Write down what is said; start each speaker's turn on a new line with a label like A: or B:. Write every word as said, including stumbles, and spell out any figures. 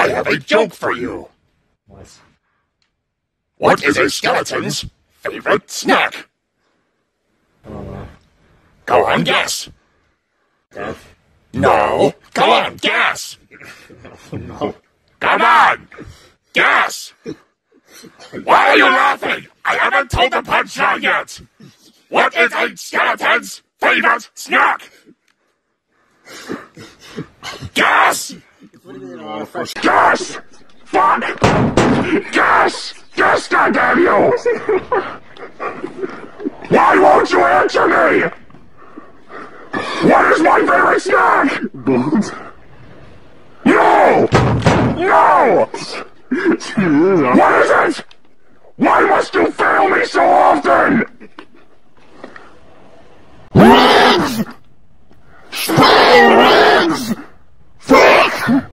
A: I have a joke for you.
B: What?
A: What is a skeleton's favorite snack?
B: Uh,
A: Go on, guess.
B: death?
A: No. Go on, guess.
B: No.
A: Come on. Guess. Why are you laughing? I haven't told the punchline yet. What is a skeleton's favorite snack? Guess. Guess. Fuck. Guess. Guess, goddamn you. Why won't you answer me? What is my favorite snack?
B: Bones?
A: No! No! What is it? Why must you fail me so often? Rings! Rings!